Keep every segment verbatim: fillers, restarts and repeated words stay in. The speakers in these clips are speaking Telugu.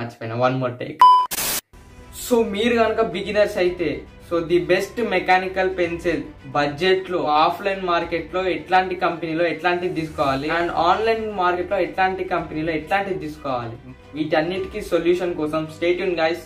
మర్చిపోయినా వన్ మోర్ టేక్. సో మీరు కనుక బిగినర్స్ అయితే so the best mechanical pencil budget లో ఆఫ్లైన్ మార్కెట్ లో ఎట్లాంటి కంపెనీలో ఎట్లాంటిది తీసుకోవాలి అండ్ ఆన్లైన్ మార్కెట్ లో ఎట్లాంటి కంపెనీలో ఎట్లాంటిది తీసుకోవాలి వీటన్నిటికీ సొల్యూషన్ కోసం స్టే ట్యూన్ గైస్.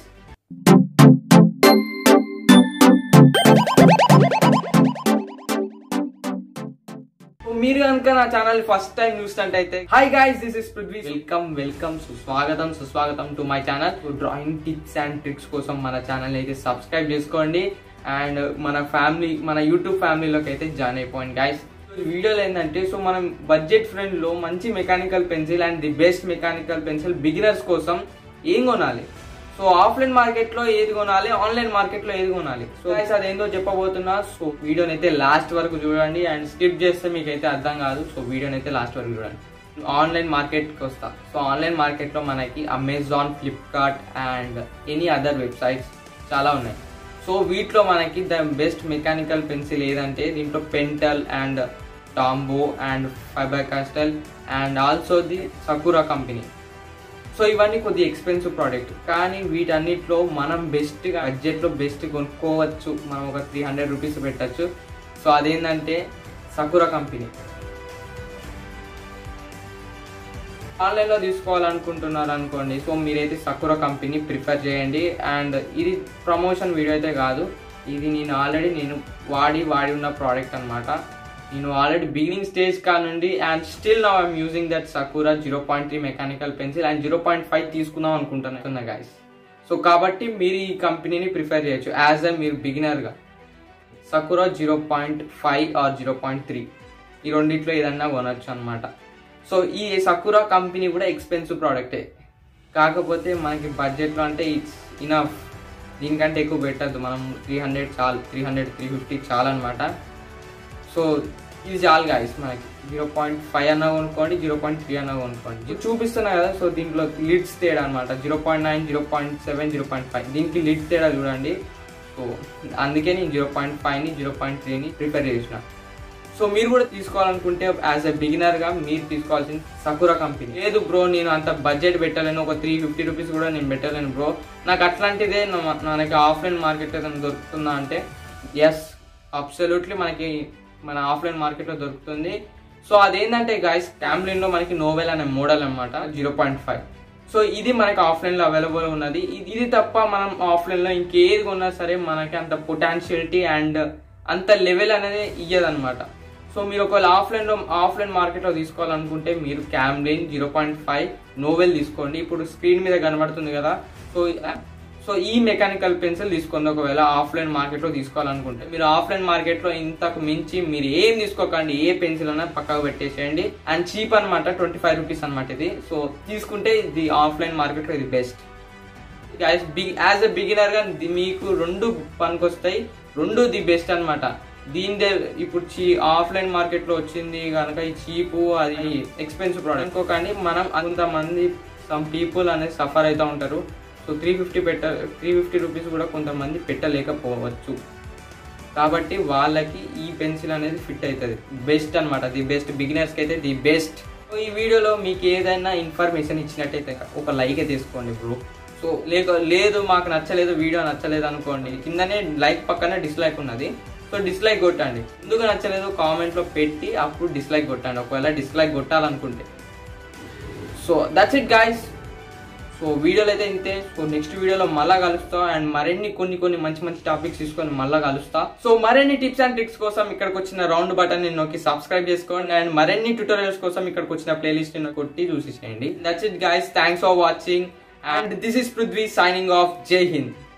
మీరు కనుక నా ఛానల్ ఫస్ట్ టైం చూసినట్టయితే hi guys, this is Prithvi. Welcome welcome సుస్వాగతం సుస్వాగతం to my channel. Drawing tips and tricks కోసం మన ఛానల్ అయితే సబ్స్క్రైబ్ చేసుకోండి అండ్ మన ఫ్యామిలీ మన యూట్యూబ్ ఫ్యామిలీలోకి అయితే జాయిన్ అయిపోయింది గైస్. వీడియోలో ఏంటంటే సో మనం బడ్జెట్ ఫ్రెండ్ లో మంచి mechanical pencil and the best mechanical pencil beginners కోసం ఏం కొనాలి, సో ఆఫ్లైన్ మార్కెట్ లో ఏది కొనాలి, ఆన్లైన్ మార్కెట్ లో ఏది కొనాలి, సో గైస్ అదేందో చెప్పబోతున్నా. సో వీడియోని అయితే లాస్ట్ వరకు చూడండి అండ్ స్కిప్ చేస్తే మీకు అయితే అర్థం కాదు. సో వీడియోని అయితే లాస్ట్ వరకు చూడండి. ఆన్లైన్ మార్కెట్ కి వస్తా. సో ఆన్లైన్ మార్కెట్ లో మనకి Amazon, Flipkart and any other websites చాలా ఉన్నాయి. సో వీటిలో మనకి ద బెస్ట్ మెకానికల్ పెన్సిల్ ఏదంటే దీంట్లో Pentel and Tombow and Faber Castell and also the Sakura company. So ఇవన్నీ కొద్ది ఎక్స్పెన్సివ్ ప్రోడక్ట్, కానీ వీటన్నిటిలో మనం బెస్ట్ బడ్జెట్లో బెస్ట్ కొనుక్కోవచ్చు. మనం ఒక త్రీ హండ్రెడ్ రూపీస్ పెట్టచ్చు. సో అదేంటంటే సకురా కంపెనీ. ఆన్లైన్లో తీసుకోవాలనుకుంటున్నారు అనుకోండి, సో మీరైతే సకురా కంపెనీ ప్రిఫర్ చేయండి. అండ్ ఇది ప్రమోషన్ వీడియో అయితే కాదు, ఇది నేను ఆల్రెడీ నేను వాడి వాడి ఉన్న ప్రోడక్ట్ అనమాట. నేను ఆల్రెడీ బిగినింగ్ స్టేజ్ కా నుండి and still now I'm using that Sakura zero point three mechanical pencil and zero point five తీసుకుందాం అనుకుంటున్నా గైస్. సో కాబట్టి మీరు ఈ కంపెనీని ప్రిఫర్ చేయొచ్చు యాజ్ అ మీరు బిగినర్గా. Sakura zero point five or zero point three ఈ రెండిట్లో ఏదన్నా కొనొచ్చు అనమాట. సో ఈ సకురా కంపెనీ కూడా ఎక్స్పెన్సివ్ ప్రోడక్టే, కాకపోతే మనకి బడ్జెట్లో అంటే ఇట్స్ ఇనఫ్. దీనికంటే ఎక్కువ పెట్టద్దు, మనం త్రీ హండ్రెడ్ చాలు, త్రీ హండ్రెడ్ త్రీ ఫిఫ్టీ చాలు అనమాట. సో ఇది చాలు గాయస్ మనకి. జీరో పాయింట్ ఫైవ్ అన్నా కొనుక్కోండి, జీరో పాయింట్ త్రీ అన్నా కొనుక్కోండి. చూపిస్తున్నా కదా, సో దీంట్లో లిడ్స్ తేడా అనమాట. Zero point nine zero point seven zero point five దీనికి లిడ్ తేడా చూడండి. సో అందుకే నేను జీరో పాయింట్ ఫైవ్ని జీరో పాయింట్ త్రీని ప్రిపేర్ చేసిన. సో మీరు కూడా తీసుకోవాలనుకుంటే యాజ్ ఎ బిగినర్గా మీరు తీసుకోవాల్సింది సకురా కంపెనీ. లేదు బ్రో నేను అంత బడ్జెట్ పెట్టలేను, ఒక త్రీ ఫిఫ్టీ రూపీస్ కూడా నేను పెట్టలేను బ్రో, నాకు అట్లాంటిదే మనకి ఆఫ్లైన్ మార్కెట్ ఏదైనా దొరుకుతుందా అంటే ఎస్, అబ్సల్యూట్లీ మనకి మన ఆఫ్లైన్ మార్కెట్లో దొరుకుతుంది. సో అదేంటంటే గైస్ క్యామ్లిన్లో మనకి నోవెల్ అనే మోడల్ అనమాట జీరో పాయింట్ ఫైవ్. సో ఇది మనకి ఆఫ్లైన్లో అవైలబుల్ ఉన్నది. ఇది తప్ప మనం ఆఫ్లైన్లో ఇంకేది కొన్నా సరే మనకి అంత పొటాన్షియలిటీ అండ్ అంత లెవెల్ అనేది ఇయ్యదనమాట. సో మీరు ఒకవేళ ఆఫ్లైన్లో ఆఫ్లైన్ మార్కెట్లో తీసుకోవాలనుకుంటే మీరు Camlin zero point five novel తీసుకోండి. ఇప్పుడు స్క్రీన్ మీద కనబడుతుంది కదా, సో సో ఈ మెకానికల్ పెన్సిల్ తీసుకోండి ఒకవేళ ఆఫ్లైన్ మార్కెట్లో తీసుకోవాలనుకుంటే. మీరు ఆఫ్లైన్ మార్కెట్లో ఇంతకు మించి మీరు ఏం తీసుకోకండి, ఏ పెన్సిల్ అన్నా పక్కకు పెట్టేసేయండి. అండ్ చీప్ అనమాట, ట్వంటీ ఫైవ్ రూపీస్ అనమాట ఇది. సో తీసుకుంటే ఇది ఆఫ్లైన్ మార్కెట్లో ఇది best guys. Big as a బిగినర్గా మీకు రెండు పనికొస్తాయి, రెండు ది బెస్ట్ అనమాట. దీనిదే ఇప్పుడు చీ ఆఫ్లైన్ మార్కెట్లో వచ్చింది కనుక ఈ చీపు అది ఎక్స్పెన్సివ్ ప్రోడక్ట్ అనుకోకండి. మనం కొంతమంది సమ్ పీపుల్ అనేది సఫర్ అవుతూ ఉంటారు. సో త్రీ ఫిఫ్టీ పెట్ట త్రీ ఫిఫ్టీ రూపీస్ కూడా కొంతమంది పెట్టలేకపోవచ్చు, కాబట్టి వాళ్ళకి ఈ పెన్సిల్ అనేది ఫిట్ అవుతుంది. బెస్ట్ అనమాట, ది బెస్ట్ బిగినర్స్కి అయితే ది బెస్ట్. సో ఈ వీడియోలో మీకు ఏదైనా ఇన్ఫర్మేషన్ ఇచ్చినట్టయితే ఒక లైక్ తీసుకోండి బ్రో. సో లేక లేదు మాకు నచ్చలేదు, వీడియో నచ్చలేదు అనుకోండి, కిందనే లైక్ పక్కనే డిస్లైక్ ఉన్నది, సో డిస్లైక్ కొట్టండి. ఎందుకు నచ్చలేదు కామెంట్లో పెట్టి అప్పుడు డిస్లైక్ కొట్టండి ఒకవేళ డిస్లైక్ కొట్టాలనుకుంటే. So that's it guys. So వీడియోలో అయితే ఇంతే. సో నెక్స్ట్ వీడియోలో మళ్ళా కలుస్తా అండ్ మరిన్ని కొన్ని కొన్ని మంచి మంచి టాపిక్స్ తీసుకొని మళ్ళా కలుస్తా. సో మరిన్ని టిప్స్ అండ్ ట్రిక్స్ కోసం ఇక్కడికి వచ్చిన రౌండ్ బటన్ ని నొక్కి సబ్స్క్రైబ్ చేసుకోండి అండ్ మరిన్ని ట్యూటోరియల్స్ కోసం ఇక్కడికి వచ్చిన ప్లేలిస్ట్ ని కొట్టి చూసేసేయండి. That's it guys, thanks for watching and this is Prithvi signing off. జై హింద్.